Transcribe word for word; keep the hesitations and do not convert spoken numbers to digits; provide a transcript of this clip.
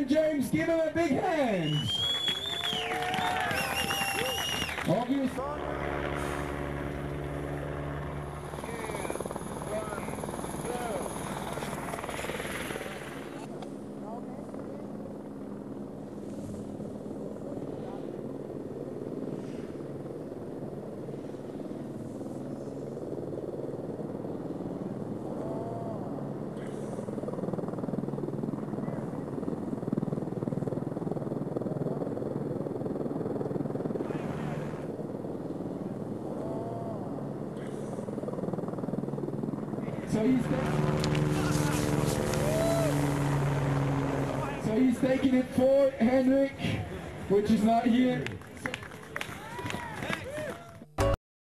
Kevin James, give him a big hand. Obvious. So he's, so he's taking it for Henrik, which is not here.